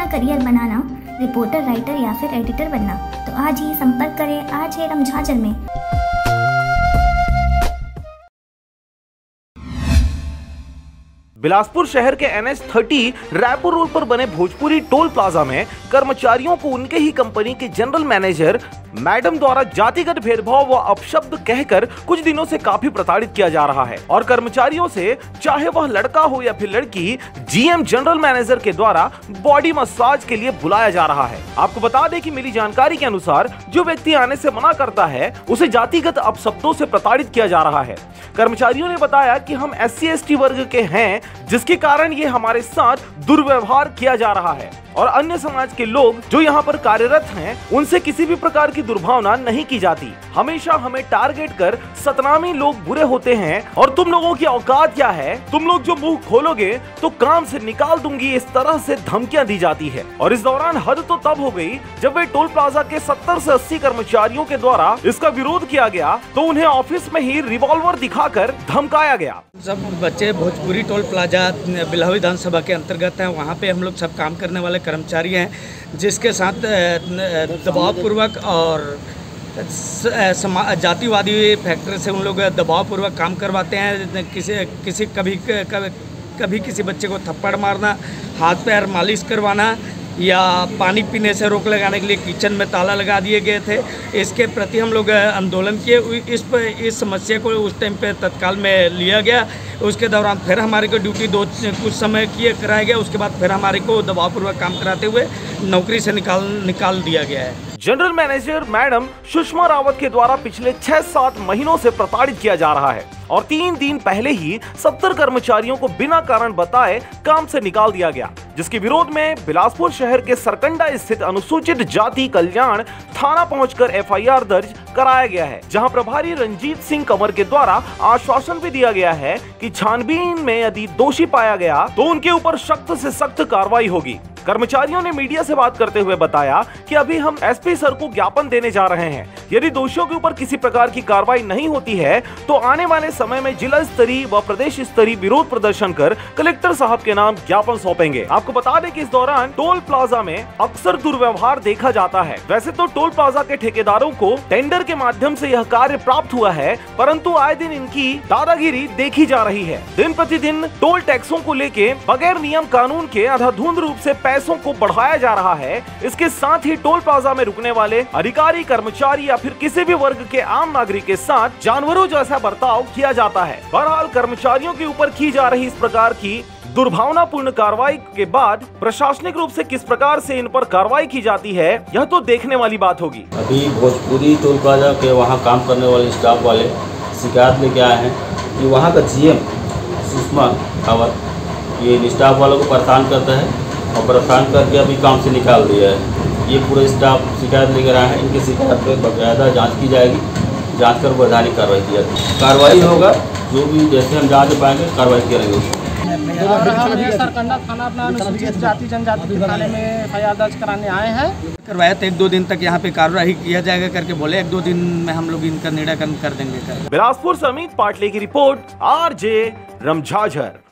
Career बनाना, reporter, writer या फिर editor बनना, तो आज ही संपर्क करें आज है रमझाझर में। बिलासपुर शहर के NH-30 रायपुर रोड पर बने भोजपुरी टोल प्लाजा में कर्मचारियों को उनके ही कंपनी के जनरल मैनेजर मैडम द्वारा जातिगत भेदभाव व अपशब्द कहकर कुछ दिनों से काफी प्रताड़ित किया जा रहा है और कर्मचारियों से चाहे वह लड़का हो या फिर लड़की, GM जनरल मैनेजर के द्वारा बॉडी मसाज के लिए बुलाया जा रहा है। आपको बता दें कि मिली जानकारी के अनुसार जो व्यक्ति आने से मना करता है उसे जातिगत अपशब्दों से प्रताड़ित किया जा रहा है। कर्मचारियों ने बताया कि हम SC/ST वर्ग के हैं, जिसके कारण ये हमारे साथ दुर्व्यवहार किया जा रहा है और अन्य समाज के लोग जो यहाँ पर कार्यरत हैं उनसे किसी भी प्रकार की दुर्भावना नहीं की जाती। हमेशा हमें टारगेट कर सतनामी लोग बुरे होते हैं और तुम लोगों की औकात क्या है, तुम लोग जो मुंह खोलोगे तो काम से निकाल दूंगी, इस तरह से धमकियां दी जाती है। और इस दौरान हद तो तब हो गई जब वे टोल प्लाजा के 70 से 80 कर्मचारियों के द्वारा इसका विरोध किया गया तो उन्हें ऑफिस में ही रिवॉल्वर दिखाकर धमकाया गया। सब बच्चे भोजपुरी टोल प्लाजा बिल्हा विधानसभा के अंतर्गत हैं, वहाँ पे हम लोग सब काम करने वाले कर्मचारी हैं, जिसके साथ दबावपूर्वक और जातिवादी फैक्टर से उन लोग दबावपूर्वक काम करवाते हैं। कभी किसी बच्चे को थप्पड़ मारना, हाथ पैर मालिश करवाना या पानी पीने से रोक लगाने के लिए किचन में ताला लगा दिए गए थे। इसके प्रति हम लोग आंदोलन किए। इस समस्या को उस टाइम पे तत्काल में लिया गया। उसके दौरान फिर हमारे को ड्यूटी कुछ समय कराया गया। उसके बाद फिर हमारे को दबावपूर्वक काम कराते हुए नौकरी से निकाल दिया गया है। General manager madam Sushma Rawat के द्वारा पिछले 6-7 महीनों से प्रताड़ित किया जा रहा है और 3 दिन पहले ही 70 कर्मचारियों को बिना कारण बताए काम से निकाल दिया गया, जिसके विरोध में बिलासपुर शहर के सरकंडा स्थित अनुसूचित जाति कल्याण थाना पहुंचकर FIR दर्ज कराया गया है, जहां प्रभारी रंजीत सिंह कंवर के द्वारा आश्वासन भी दिया गया है कि छानबीन में यदि दोषी पाया गया तो उनके ऊपर सख्त से सख्त कार्रवाई होगी। कर्मचारियों ने मीडिया से बात करते हुए बताया कि अभी हम SP सर को ज्ञापन देने जा रहे हैं। यदि दोषियों के ऊपर किसी प्रकार की कार्रवाई नहीं होती है तो आने वाले समय में जिला स्तरीय व प्रदेश स्तरीय विरोध प्रदर्शन कर कलेक्टर साहब के नाम ज्ञापन सौंपेंगे। आपको बता दें कि इस दौरान टोल प्लाजा में अक्सर दुर्व्यवहार देखा जाता है। वैसे तो टोल प्लाजा के ठेकेदारों को टेंडर के माध्यम से यह कार्य प्राप्त हुआ है, परंतु आए दिन इनकी दादागिरी देखी जा रही है। दिन प्रतिदिन टोल टैक्सों को लेके बगैर नियम कानून के अंधाधुंध रूप से पैसों को बढ़ाया जा रहा है। इसके साथ ही टोल प्लाजा में रुकने वाले अधिकारी, कर्मचारी या फिर किसी भी वर्ग के आम नागरिक के साथ जानवरों जैसा बर्ताव किया जाता है। बहरहाल कर्मचारियों के ऊपर की जा रही इस प्रकार की दुर्भावनापूर्ण कार्रवाई के बाद प्रशासनिक रूप से किस प्रकार से इन पर कार्रवाई की जाती है, यह तो देखने वाली बात होगी। अभी भोजपुरी टोल प्लाजा के वहाँ काम करने वाले स्टाफ वाले शिकायत लेके आए हैं कि वहाँ का GM सुषमा रावत ये स्टाफ वालों को परेशान करता है और परेशान करके अभी काम से निकाल दिया है। ये पूरे स्टाफ शिकायत लेकर आए हैं। इनकी शिकायत पर बाकायदा जांच की जाएगी, जांच कर वैधानिक कार्रवाई की जाएगी। कार्रवाई होगा, जो भी जैसे हम जांच पाएंगे कार्रवाई करेंगे। सरकंडा थाना अपना अनुसूचित जाति जनजाति थाने में FIR दर्ज कराने आए हैं। करवाया तो 1-2 दिन तक यहाँ पे कार्रवाई किया जाएगा करके बोले। 1-2 दिन में हम लोग इनका निराकरण कर देंगे। बिलासपुर से अमित पाटले की रिपोर्ट, RJ रमझाझर।